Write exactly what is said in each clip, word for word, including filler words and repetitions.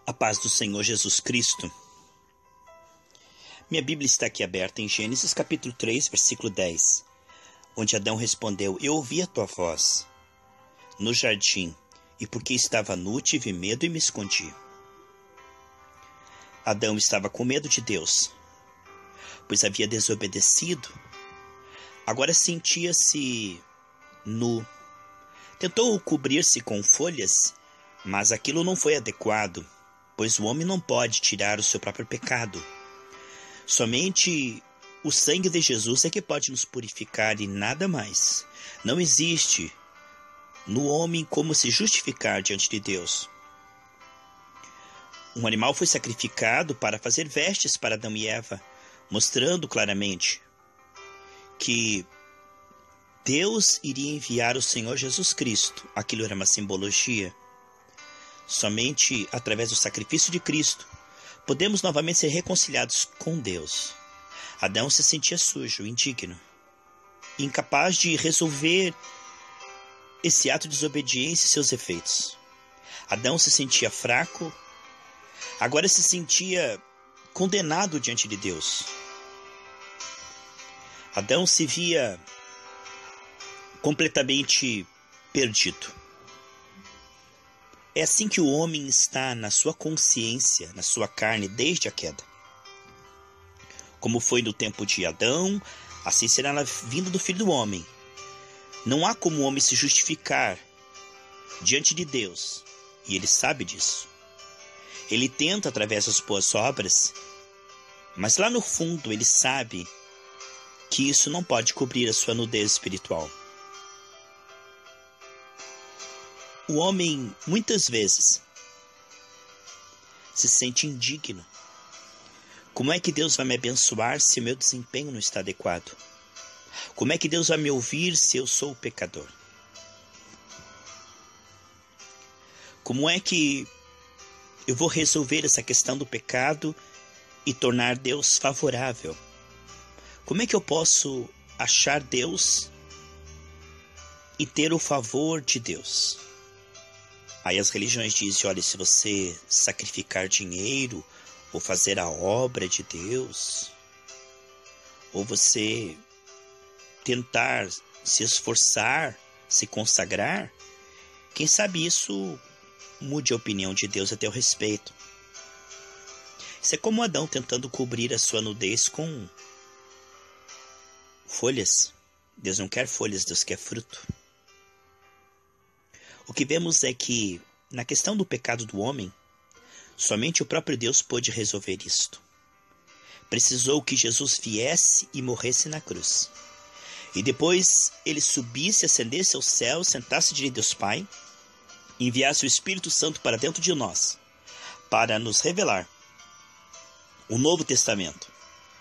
A paz do Senhor Jesus Cristo. Minha Bíblia está aqui aberta em Gênesis capítulo três, versículo dez, onde Adão respondeu: Eu ouvi a tua voz no jardim, e porque estava nu, tive medo e me escondi. Adão estava com medo de Deus, pois havia desobedecido. Agora sentia-se nu. Tentou cobrir-se com folhas, mas aquilo não foi adequado, pois o homem não pode tirar o seu próprio pecado. Somente o sangue de Jesus é que pode nos purificar e nada mais. Não existe no homem como se justificar diante de Deus. Um animal foi sacrificado para fazer vestes para Adão e Eva, mostrando claramente que Deus iria enviar o Senhor Jesus Cristo. Aquilo era uma simbologia. Somente através do sacrifício de Cristo podemos novamente ser reconciliados com Deus. Adão se sentia sujo, indigno, incapaz de resolver esse ato de desobediência e seus efeitos. Adão se sentia fraco, agora se sentia condenado diante de Deus. Adão se via completamente perdido. É assim que o homem está na sua consciência, na sua carne, desde a queda. Como foi no tempo de Adão, assim será na vinda do Filho do Homem. Não há como o homem se justificar diante de Deus, e ele sabe disso. Ele tenta através das boas obras, mas lá no fundo ele sabe que isso não pode cobrir a sua nudez espiritual. O homem, muitas vezes, se sente indigno. Como é que Deus vai me abençoar se o meu desempenho não está adequado? Como é que Deus vai me ouvir se eu sou pecador? Como é que eu vou resolver essa questão do pecado e tornar Deus favorável? Como é que eu posso achar Deus e ter o favor de Deus? Aí as religiões dizem, olha, se você sacrificar dinheiro, ou fazer a obra de Deus, ou você tentar se esforçar, se consagrar, quem sabe isso mude a opinião de Deus a teu respeito. Isso é como Adão tentando cobrir a sua nudez com folhas. Deus não quer folhas, Deus quer fruto. O que vemos é que, na questão do pecado do homem, somente o próprio Deus pôde resolver isto. Precisou que Jesus viesse e morresse na cruz. E depois ele subisse, ascendesse ao céu, sentasse diante de Deus Pai, enviasse o Espírito Santo para dentro de nós, para nos revelar o Novo Testamento,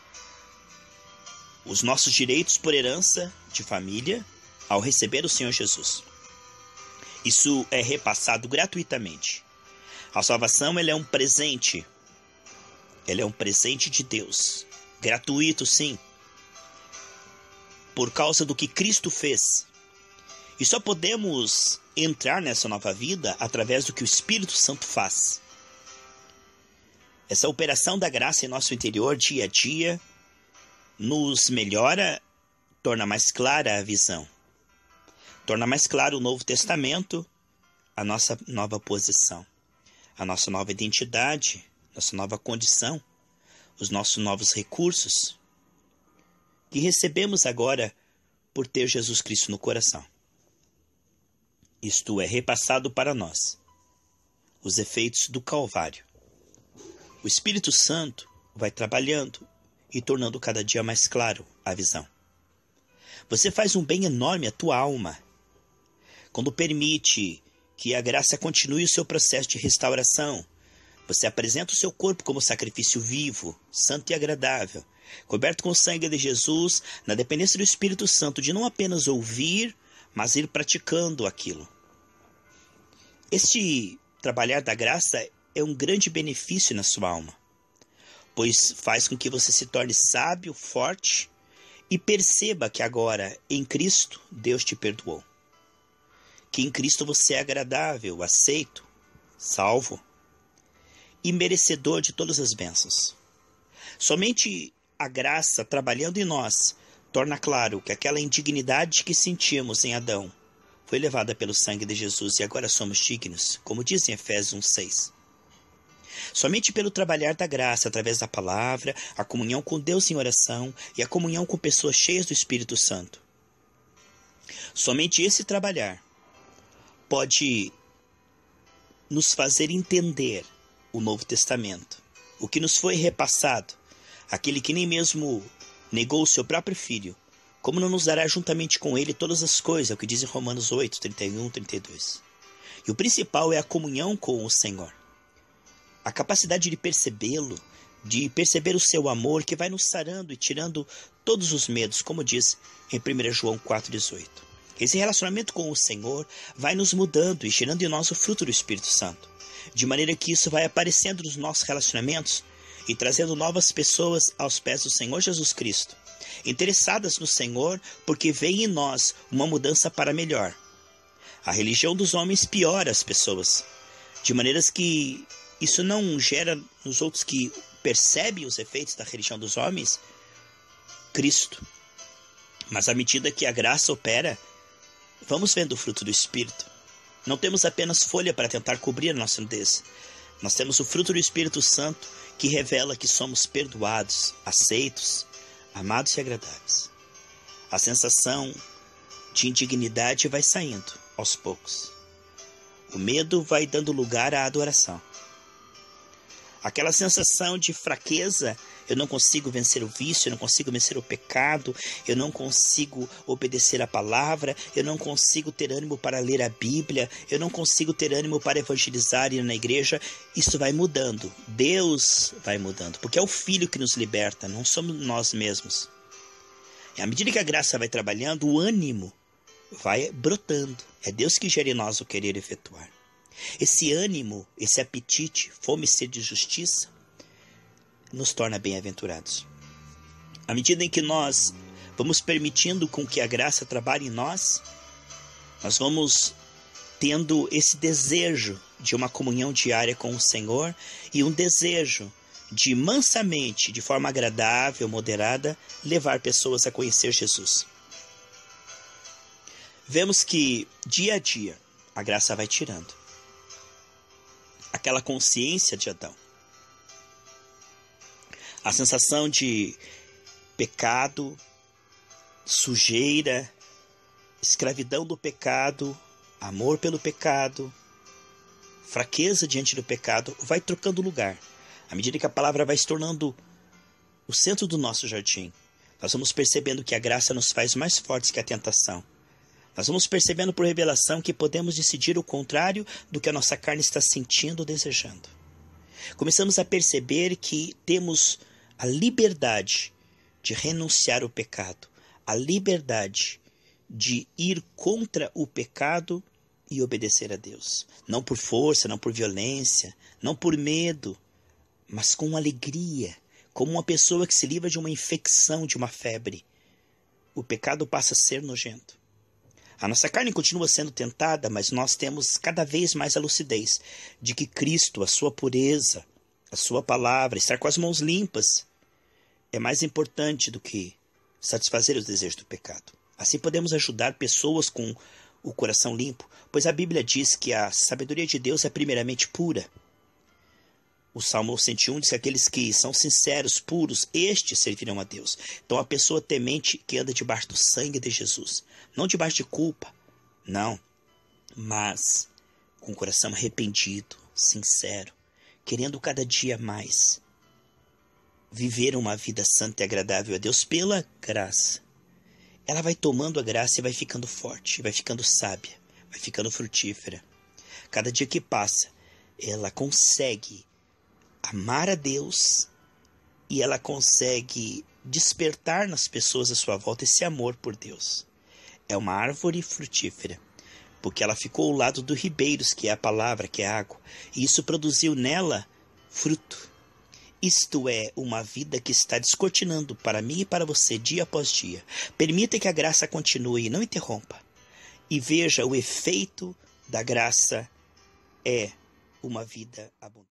os nossos direitos por herança de família ao receber o Senhor Jesus. Isso é repassado gratuitamente. A salvação ela é um presente. Ela é um presente de Deus. Gratuito, sim. Por causa do que Cristo fez. E só podemos entrar nessa nova vida através do que o Espírito Santo faz. Essa operação da graça em nosso interior, dia a dia, nos melhora, torna mais clara a visão. Torna mais claro o Novo Testamento, a nossa nova posição, a nossa nova identidade, nossa nova condição, os nossos novos recursos que recebemos agora por ter Jesus Cristo no coração. Isto é repassado para nós, os efeitos do Calvário. O Espírito Santo vai trabalhando e tornando cada dia mais claro a visão. Você faz um bem enorme à tua alma quando permite que a graça continue o seu processo de restauração. Você apresenta o seu corpo como sacrifício vivo, santo e agradável, coberto com o sangue de Jesus, na dependência do Espírito Santo, de não apenas ouvir, mas ir praticando aquilo. Este trabalhar da graça é um grande benefício na sua alma, pois faz com que você se torne sábio, forte e perceba que agora, em Cristo, Deus te perdoou. Que em Cristo você é agradável, aceito, salvo. e merecedor de todas as bênçãos. Somente a graça trabalhando em nós torna claro que aquela indignidade que sentíamos em Adão foi levada pelo sangue de Jesus e agora somos dignos, como diz em Efésios um, seis. Somente pelo trabalhar da graça, através da palavra, a comunhão com Deus em oração e a comunhão com pessoas cheias do Espírito Santo. Somente esse trabalhar pode nos fazer entender o Novo Testamento, o que nos foi repassado, aquele que nem mesmo negou o seu próprio filho, como não nos dará juntamente com ele todas as coisas, é o que diz em Romanos oito, trinta e um, trinta e dois. E o principal é a comunhão com o Senhor. A capacidade de percebê-lo, de perceber o seu amor que vai nos sarando e tirando todos os medos, como diz em primeira João quatro, dezoito. Esse relacionamento com o Senhor vai nos mudando e gerando em nós o fruto do Espírito Santo, de maneira que isso vai aparecendo nos nossos relacionamentos e trazendo novas pessoas aos pés do Senhor Jesus Cristo, interessadas no Senhor porque vem em nós uma mudança para melhor. A religião dos homens piora as pessoas, de maneiras que isso não gera nos outros que percebem os efeitos da religião dos homens, Cristo. Mas à medida que a graça opera, vamos vendo o fruto do Espírito. Não temos apenas folha para tentar cobrir a nossa nudez. Nós temos o fruto do Espírito Santo que revela que somos perdoados, aceitos, amados e agradáveis. A sensação de indignidade vai saindo aos poucos. O medo vai dando lugar à adoração. Aquela sensação de fraqueza, eu não consigo vencer o vício, eu não consigo vencer o pecado, eu não consigo obedecer a palavra, eu não consigo ter ânimo para ler a Bíblia, eu não consigo ter ânimo para evangelizar e ir na igreja. Isso vai mudando, Deus vai mudando, porque é o Filho que nos liberta, não somos nós mesmos. E à medida que a graça vai trabalhando, o ânimo vai brotando, é Deus que gera em nós o querer efetuar. Esse ânimo, esse apetite, fome e sede de justiça, nos torna bem-aventurados. À medida em que nós vamos permitindo com que a graça trabalhe em nós, nós vamos tendo esse desejo de uma comunhão diária com o Senhor e um desejo de mansamente, de forma agradável, moderada, levar pessoas a conhecer Jesus. Vemos que, dia a dia, a graça vai tirando aquela consciência de Adão. A sensação de pecado, sujeira, escravidão do pecado, amor pelo pecado, fraqueza diante do pecado, vai trocando lugar. À medida que a palavra vai se tornando o centro do nosso jardim, nós vamos percebendo que a graça nos faz mais fortes que a tentação. Nós vamos percebendo por revelação que podemos decidir o contrário do que a nossa carne está sentindo ou desejando. Começamos a perceber que temos a liberdade de renunciar ao pecado, a liberdade de ir contra o pecado e obedecer a Deus. Não por força, não por violência, não por medo, mas com alegria, como uma pessoa que se livra de uma infecção, de uma febre. O pecado passa a ser nojento. A nossa carne continua sendo tentada, mas nós temos cada vez mais a lucidez de que Cristo, a sua pureza, a sua palavra, estar com as mãos limpas, é mais importante do que satisfazer os desejos do pecado. Assim podemos ajudar pessoas com o coração limpo, pois a Bíblia diz que a sabedoria de Deus é primeiramente pura. O Salmo cento e um diz que aqueles que são sinceros, puros, estes servirão a Deus. Então a pessoa temente que anda debaixo do sangue de Jesus, não debaixo de culpa, não, mas com o coração arrependido, sincero, querendo cada dia mais viver uma vida santa e agradável a Deus pela graça. Ela vai tomando a graça e vai ficando forte, vai ficando sábia, vai ficando frutífera. Cada dia que passa, ela consegue amar a Deus e ela consegue despertar nas pessoas à sua volta esse amor por Deus. É uma árvore frutífera, porque ela ficou ao lado dos ribeiros, que é a palavra, que é a água, e isso produziu nela fruto. Isto é uma vida que está descortinando para mim e para você dia após dia. Permita que a graça continue e não interrompa. E veja, o efeito da graça é uma vida abundante.